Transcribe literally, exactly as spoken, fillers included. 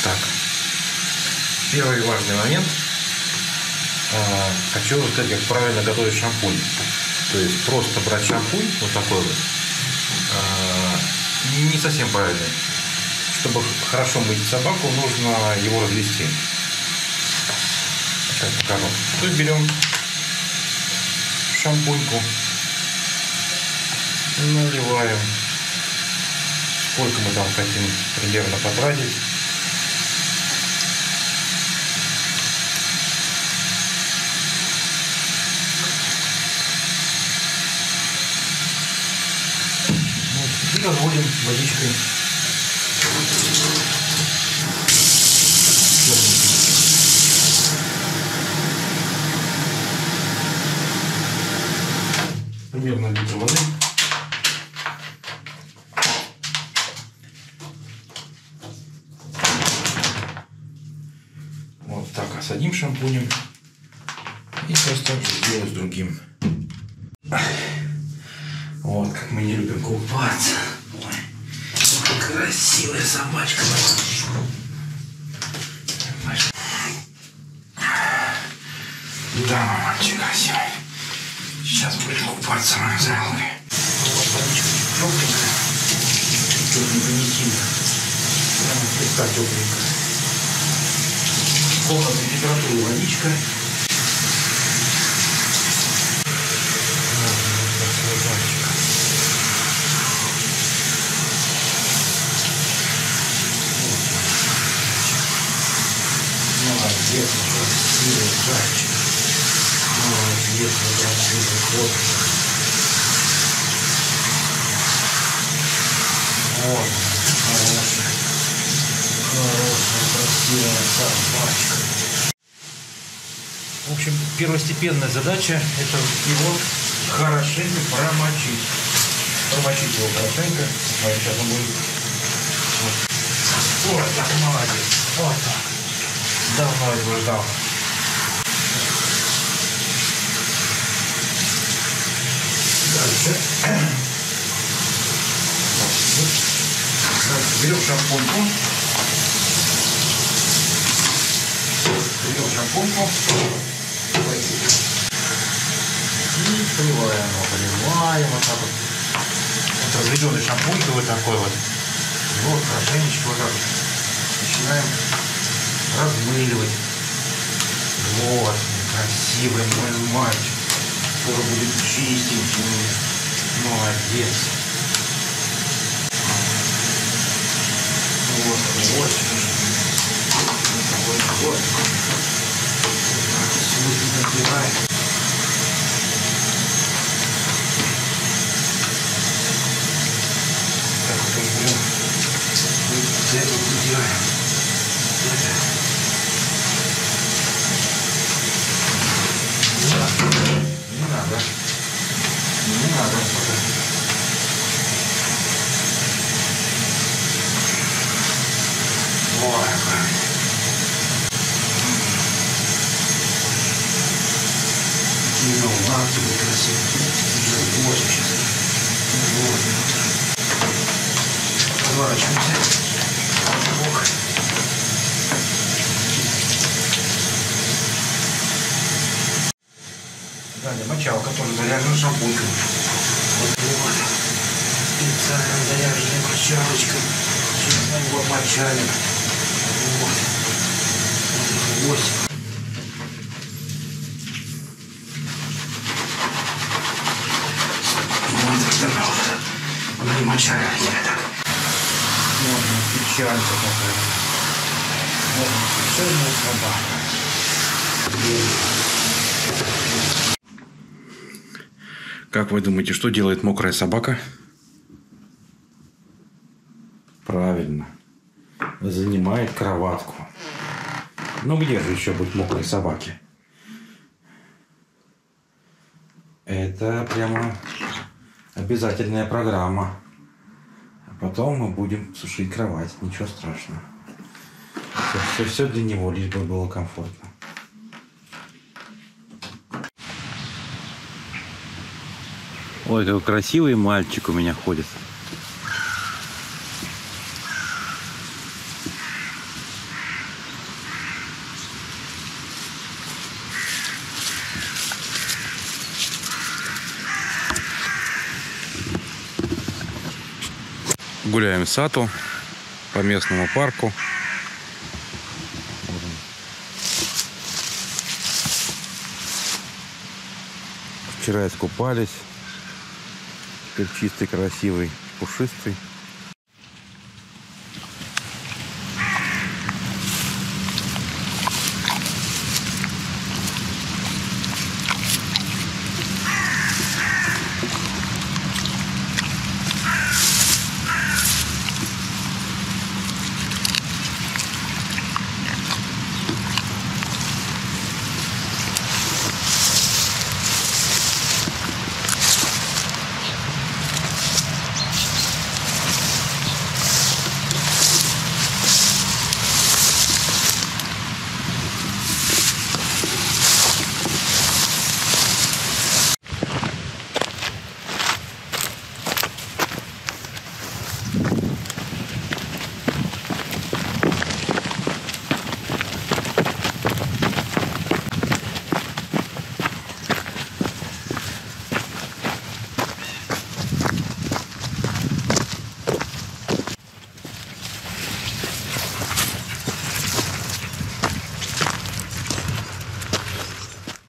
Так. Первый важный момент. А, хочу рассказать, как правильно готовить шампунь. То есть просто брать шампунь, вот такой вот, а, не совсем правильно. Чтобы хорошо мыть собаку, нужно его развести. Сейчас покажу. То есть берем шампуньку, наливаем, сколько мы там хотим примерно потратить. Вот. И разводим водичкой. Примерно литр воды. Вот так осадим шампунем. И сейчас так же сделаю с другим. Вот как мы не любим купаться. Ой, красивая собачка. Да, мамочка красивая. Сейчас будем купаться, моя зрелая. Вот водичка тепленькая. Тепленькая, не сильно. Прямо слегка тепленькая. Комнатной температуры водичка. Вот, вот красивая зайчика. Вот, молодец, красивый зайчик. Молодец, красивый кот. Вот, хорошая, хорошая, красивая собачка. В общем, первостепенная задача — это его хорошенько промочить. Промочить его хорошенько. Сейчас он будет. Вот, вот так, молодец. Вот так. Давно этого ждал. Дальше. Дальше берем шампуньку. Берем шампуньку. И поливаем его, поливаем вот так вот. Вот разведенный шампунькой вот такой вот. Вот хорошенечко вот так вот. Начинаем размыливать. Вот, красивый мой мальчик. Скоро будет чистенький. Молодец. Вот, вот. Вот, вот. Сегодня набираем. Так вот будем. Вот это вот делаем. Не надо. Не надо. Ой, какие лапки красивые. Вот сейчас. Вот. Отворачиваемся. Ох. Далее мочалка тоже заряжена шампунькой. Вот, вот. Специально заряженная мочалочка. Сейчас мы его мочалим. Вот. Вот. Вот. Вот. Не мочали я так. Вот печалька такая. Вот печальная собака. Как вы думаете, что делает мокрая собака? Правильно. Занимает кроватку. Ну где же еще быть мокрой собаке? Это прямо обязательная программа. А потом мы будем сушить кровать. Ничего страшного. Все, все, все для него, лишь бы было комфортно. Ой, какой красивый мальчик у меня ходит. Гуляем с Ату по местному парку. Вчера искупались. Теперь чистый, красивый, пушистый.